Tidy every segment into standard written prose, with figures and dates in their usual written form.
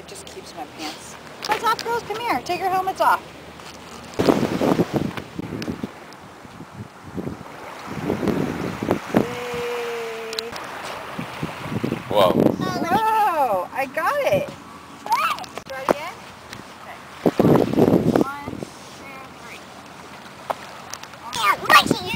it just keeps my pants. Hands off, girls. Come here. Take your helmets off. Whoa. Whoa, I got it. Try again? Okay. 1, 2, 3.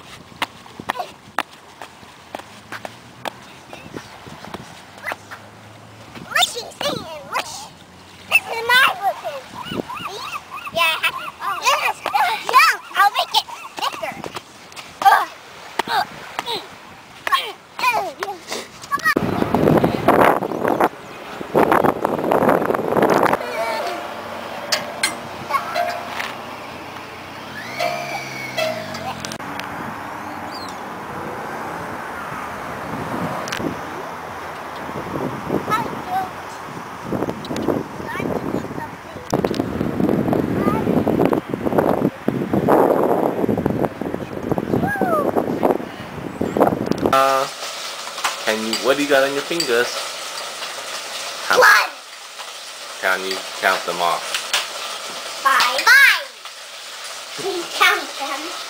What do you got on your fingers? Blood. Can you count them off? 5. Can you count them?